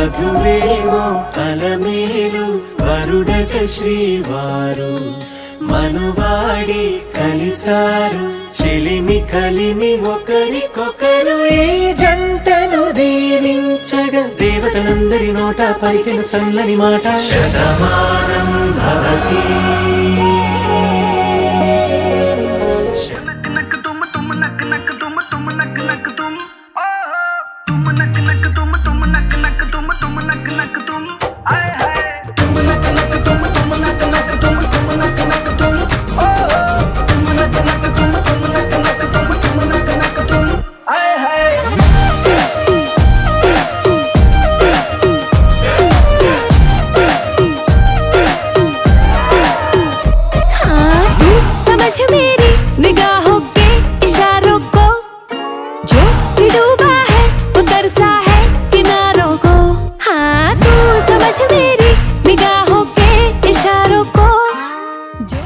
వధువేమో అలమేలు వరుడట శ్రీవారు మనువాడి కలిసారు చెలిమి కలిమి ఒకరికొకరు ఈ జంటను దీవించగా దేవతలందరి నోట పలికిన చల్లని మాట శతమానం భవతి मेरी निगाहों के इशारों को जो डूबा है उतर सा है किनारों को। हाँ तू समझ मेरी निगाहों के इशारों को जो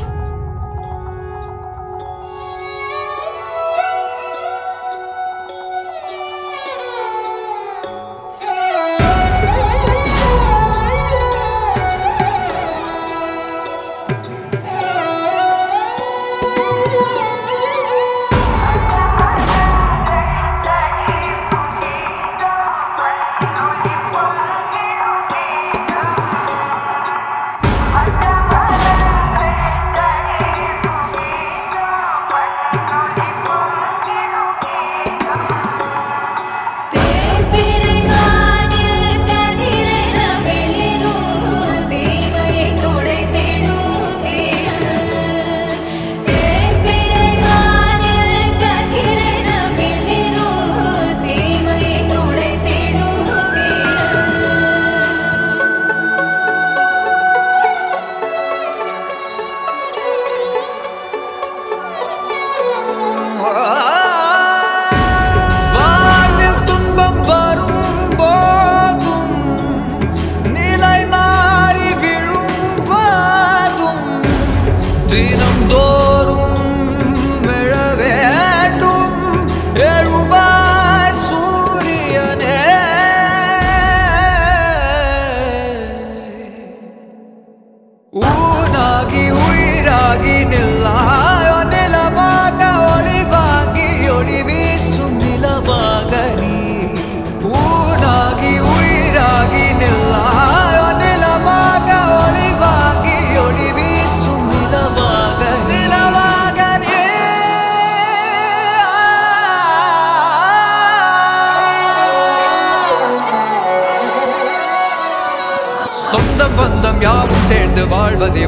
சொந்தம் பந்தம் யாவும் சேர்ந்து வாழ்வதே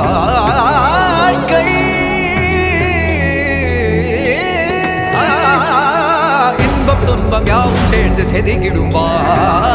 வாழ்க்கை. இன்பம் துன்பம் யாவும் சேர்ந்து செதுக்கிடும்